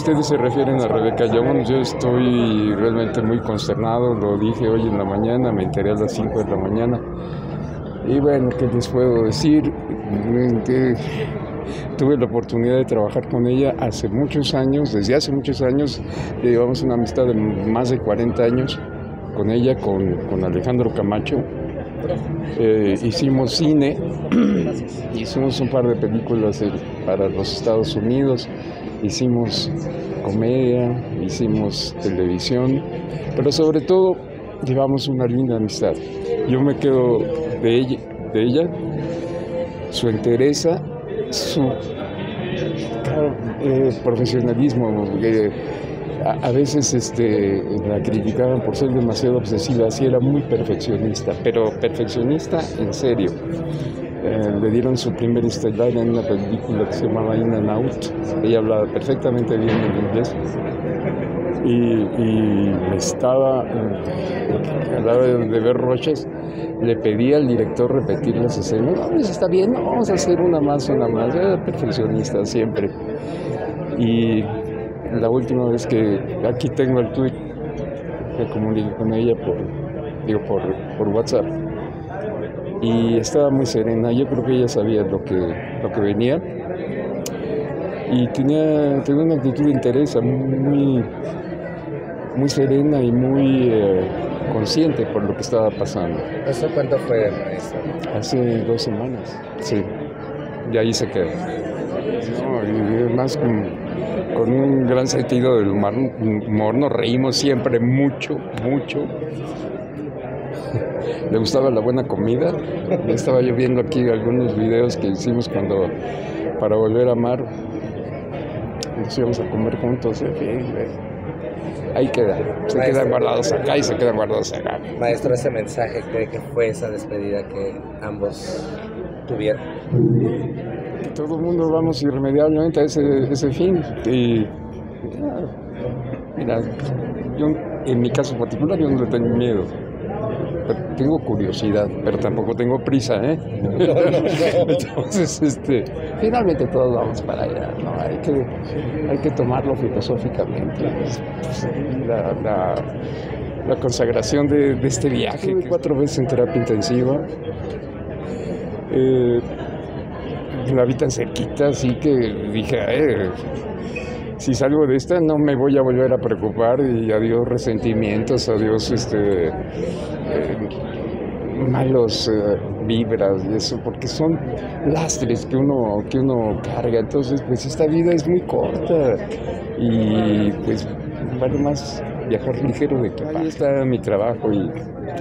Ustedes se refieren a Rebeca Jones, yo estoy realmente muy consternado, lo dije hoy en la mañana, me enteré a las 5 de la mañana. Y bueno, ¿qué les puedo decir? Tuve la oportunidad de trabajar con ella hace muchos años, desde hace muchos años, llevamos una amistad de más de 40 años con ella, con Alejandro Camacho. Hicimos cine, hicimos un par de películas para los Estados Unidos, hicimos comedia, hicimos televisión, pero sobre todo llevamos una linda amistad. Yo me quedo de ella, su entereza, su profesionalismo. A veces la criticaban por ser demasiado obsesiva, así era muy perfeccionista, pero perfeccionista en serio. Le dieron su primer estelar en una película que se llamaba In and Out. Ella hablaba perfectamente bien en inglés y estaba, a la hora de ver Roches, le pedía al director repetir las escenas. No, eso está bien, no, vamos a hacer una más. Era perfeccionista siempre. Y la última vez que aquí tengo el tweet, me comuniqué con ella por WhatsApp. Y estaba muy serena, yo creo que ella sabía lo que venía y tenía una actitud de interés muy serena y muy consciente por lo que estaba pasando. ¿Eso cuánto fue, maestro? Hace 2 semanas, sí, y ahí se quedó. No, y además con un gran sentido del humor, nos reímos siempre mucho. Le gustaba la buena comida. Estaba yo viendo aquí algunos videos que hicimos para volver a amar. Nos íbamos a comer juntos. Ahí se quedan guardados acá y se quedan guardados acá. Maestro, ese mensaje, ¿cree que fue esa despedida que ambos tuvieron? Que todo el mundo vamos irremediablemente a ese fin. Y mira, yo en mi caso particular yo no le tengo miedo. Tengo curiosidad, pero tampoco tengo prisa, ¿eh? No. Entonces, finalmente todos vamos para allá, ¿no? Hay que tomarlo filosóficamente. La consagración de este viaje. Estuve 4 veces en terapia intensiva. La vi tan cerquita, así que dije, si salgo de esta no me voy a volver a preocupar y adiós resentimientos, adiós malos vibras y eso, porque son lastres que uno carga. Entonces, pues esta vida es muy corta y pues vale más viajar ligero de equipaje. Ahí está mi trabajo y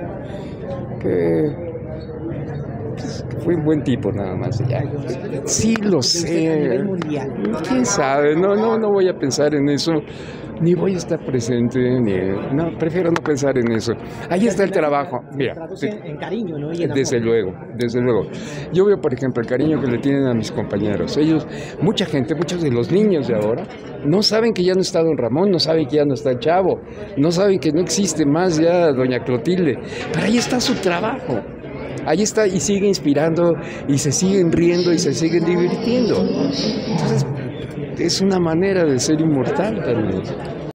que fue un buen tipo nada más. Ya. Sí, lo sé. ¿Quién sabe? No voy a pensar en eso. Ni voy a estar presente, no, prefiero no pensar en eso. Ahí está el trabajo. Mira, en cariño, ¿no? Y en desde luego. Yo veo, por ejemplo, el cariño que le tienen a mis compañeros. Mucha gente, muchos de los niños de ahora, no saben que ya no está don Ramón, no saben que ya no está el Chavo, no saben que no existe más ya doña Clotilde. Pero ahí está su trabajo. Ahí está y sigue inspirando y se siguen riendo y se siguen divirtiendo. Entonces, es una manera de ser inmortal también.